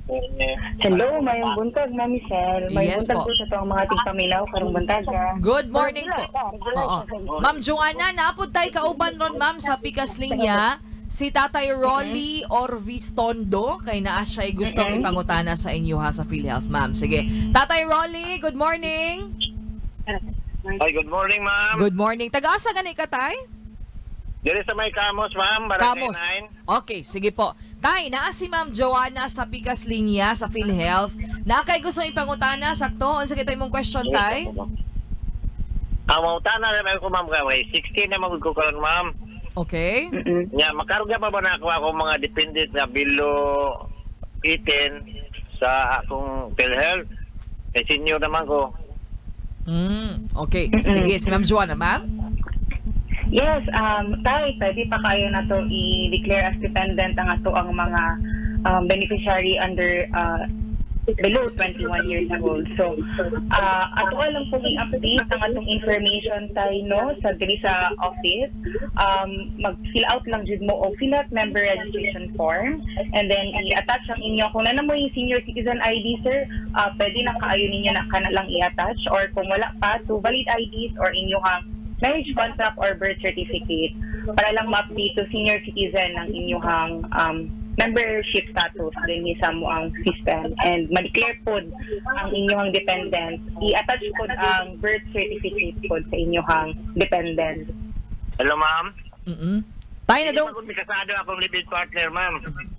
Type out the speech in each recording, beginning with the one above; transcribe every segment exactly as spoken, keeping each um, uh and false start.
Hello, mayong buntag, Ma'am Michelle. Mayong Yes buntag po. po sa itong mga tigpaminaw karong buntaga. Good morning po. Oo. Ma'am Joanna, naapod tayo kauban ron, ma'am, sa Pikas Linya. Si Tatay Rolly Orvistondo, kay naa siya ay gustong Mm-mm. ipangutana sa inyo ha sa PhilHealth, ma'am. Sige. Tatay Rolly, good morning. Ay, good morning, ma'am. Good morning. Taga-asa gani ka, tay? Dili sa may Kamos, ma'am. Barangay Kamos. nine. Okay, sige po. Tay, naa si Ma'am Joanna sa Pikas Linya sa PhilHealth. Na kay gustong ipangutana, sakto? Ano sa kita imong question, tay? Ang mautana na lang ko, ma'am, kaway. sixteen na magod ko karon, ma'am. Okay. Mm-mm. Nya, makarga pa ba na ako ako mga dependent na below eighteen sa akong PhilHealth? Eh, senior naman ko. Mm, okay. Sige, si Ma'am Joanna, ma'am? Yes, um, tay, pwede pa kayo na to i-declare as dependent ang ato ang mga um, beneficiary under uh, below twenty-one years old. So, uh, ato alam pong i-update ang atong information tayo, no, sa diri sa office. Um, mag-fill out lang jud mo o fill out member registration form and then i-attach ang inyo. Kung na mo yung senior citizen I D, sir, uh, pwede na kaayo ninyo na ka na lang i-attach, or kung wala pa, to valid I Ds or inyong marriage contract or birth certificate para lang ma-update to senior citizen ng inyong um, membership status din sa mo ang system, and ma-declare po ang inyong dependent. I-attach po ang birth certificate po sa inyong dependent. Hello, ma'am. Mm-mm. Tayo na daw. Hindi pa kasado akong living partner, ma'am.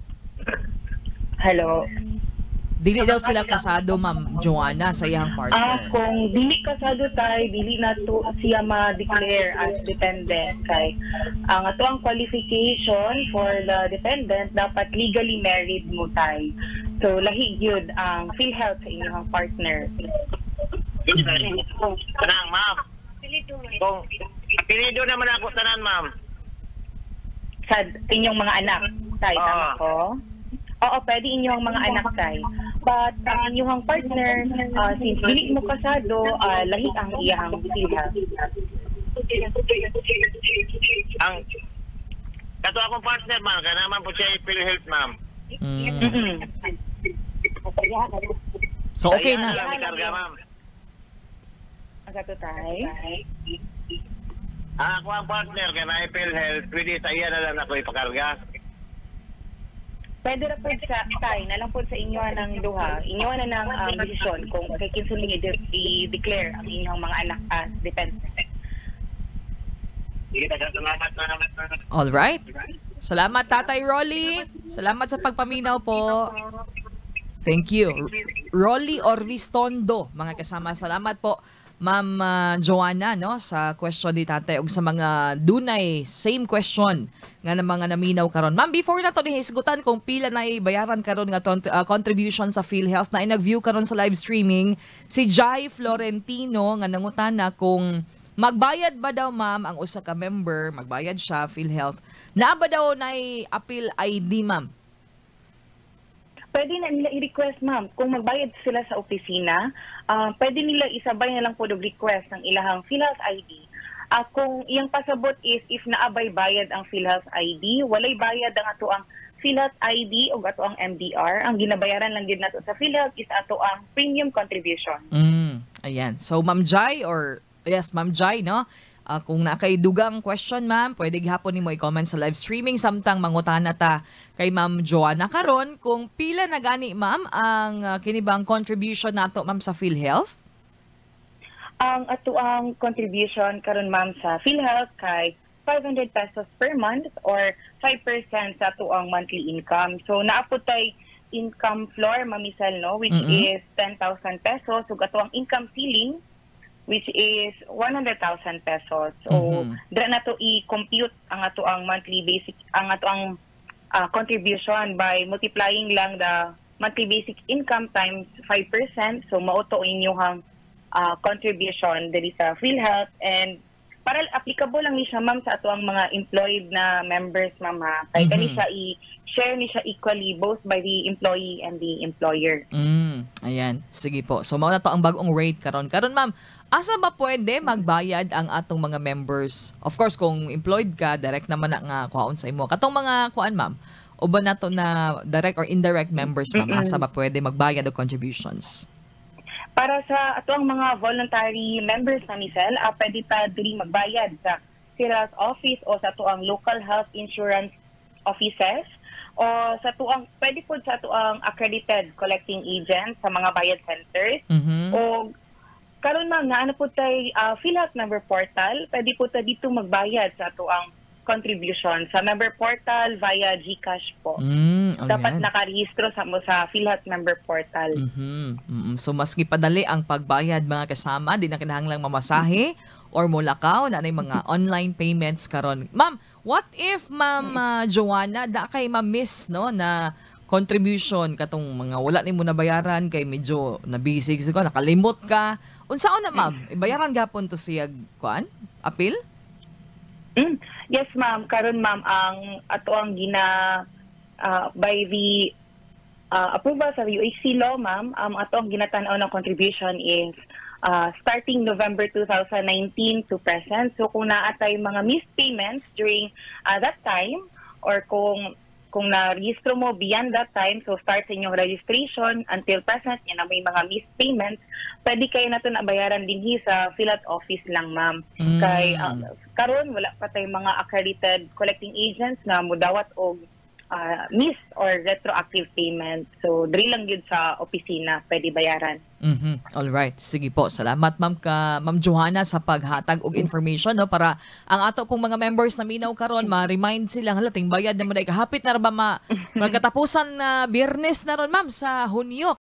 Hello. Dili daw sila kasado, Ma'am Joanna, sa iyang Ah, partner. kung dili kasado tayo, dili na to siya ma-declare as dependent. Kay ang ato ang qualification for the dependent, dapat legally married mo tayo. So, lahig yun ang PhilHealth sa inyong partner. Tanang, ma'am. Kung pinido naman ako tanan, ma'am. Sa inyong mga anak tayo, Oo. tama ko? Oo, pwede inyong mga anak tayo. But ang inyong partner, uh, since dili mo kasado, uh, lahig ang iyang PhilHealth. Ang kato akong partner, ma'am. Kaya naman po siya PhilHealth, ma'am. Mm. Mm-mm. So, okay Ayan, na. lang ikarga, ma'am. Ang kato tayo. Ah, ako ang partner, kaya na PhilHealth. Pwede sa iya na lang ako ipakarga. Pwede na po sa tayo, na lang po sa inyo ng duha. Inyo na ng um, desisyon kung kay kinsa ninyo i-declare ang inyong mga anak as dependent. Sige, salamat, salamat, salamat. All right. Salamat, Tatay Rolly. Salamat sa pagpaminaw po. Thank you. Rolly Orvistondo, mga kasama. Salamat po, Ma'am uh, Joanna, no, sa question ni Tatay ug sa mga dunay same question nga na mga naminaw karon. Ma'am, before na to ni hisgutan kung pila na bayaran karon nga ton- uh, contribution sa PhilHealth, na nag-view karon sa live streaming si Jai Florentino nga nangutana kung magbayad ba daw, ma'am, ang usa ka member, magbayad siya PhilHealth. Naa ba daw nay appeal I D, ma'am? Pwede na nila i-request, ma'am. Kung magbayad sila sa opisina, uh, pwede nila isabay na lang po ng request ng ilahang PhilHealth I D. Uh, kung iyang pasabot is if naabay bayad ang PhilHealth I D, walay bayad ang ato ang PhilHealth I D o ato ang M D R. Ang ginabayaran lang din nato sa PhilHealth is ato ang premium contribution. Mm, ayan. So, Ma'am Jai or, yes, Ma'am Jai, no? Uh, kung nakay dugang question, ma'am, pwede gihapon nimo i-comment sa live streaming samtang mangutana ta kay Ma'am Joanna karon kung pila na gani, ma'am, ang uh, kinibang contribution nato, ma'am, sa PhilHealth. Ang ato ang contribution karon, ma'am, sa PhilHealth kay five hundred pesos per month or five percent sa ato ang monthly income. So naapod tay income floor, Ma'am Isel, no, which Mm-hmm. is ten thousand pesos. So ato ang income ceiling, which is one hundred thousand pesos. So, Mhm. dra na to i-compute ang ato ang monthly basic, ang ato ang uh, contribution by multiplying lang the monthly basic income times five percent. So, mauto inyong uh, contribution diri sa PhilHealth, and para applicable lang ni siya, ma'am, sa ato ang mga employed na members, ma'am, ha. Kaya Mhm. kani siya i-share ni siya equally both by the employee and the employer. Mm, ayan. Sige po. So, mao na to ang bagong rate karon. Karon, ma'am, asa ba pwede magbayad ang atong mga members? Of course, kung employed ka, direct naman na nga kuhaon sa imo. Katong mga kuan, ma'am, o ba nato na direct or indirect members ma'am Mm-mm. asa ba pwede magbayad og contributions? Para sa ato ang mga voluntary members na Michelle, uh, pwede pa diri magbayad sa Sira's office o sa tuang local health insurance offices o sa tuang pwede po sa tuang accredited collecting agents sa mga bayad centers. Mhm. O karon ma'am na ano po tay uh, PhilHealth member portal, pwede po ta dito magbayad sa tuang contribution sa member portal via GCash po. Mm, Dapat alright. nakarehistro sa mo sa PhilHealth member portal. Mhm. Mm, so maski padali ang pagbayad mga kasama, di na kinahanglang mamasahe or mulakaw na nay mga online payments karon. Ma'am, what if Ma'am uh, Joanna da kay ma-miss no na contribution katong mga wala nimo nabayaran kay medyo na busy siguro nakalimot ka. Unsaon na ma'am? Ibayaran gapon to siya kuan? Appeal? Mm. Yes, ma'am. Karon ma'am, ang ato ang gina uh, by the uh, approval sa U H C law, ma'am, um, ato ang ginatanaw ng contribution is uh, starting November two thousand nineteen to present. So kung naatay mga missed payments during uh, that time or kung kung na-registro mo beyond that time, so start sa inyong registration until present, yan na may mga missed payments, pwede kayo na ito nabayaran din hi sa PhilHealth office lang, ma'am. Mm. Kay, uh, karon wala pa tayong mga accredited collecting agents na mudawat og uh, missed or retroactive payment. So, diri lang yun sa opisina, pwede bayaran. Mhm. All right. Sige po. Salamat ma'am ka Ma'am Johanna sa paghatag og information no para ang ato pong mga members na minaw karon ma-remind sila hala ting bayad na mo dai kahapit na ra ba ma magkatapusan na Biyernes na ron ma'am sa Hunyo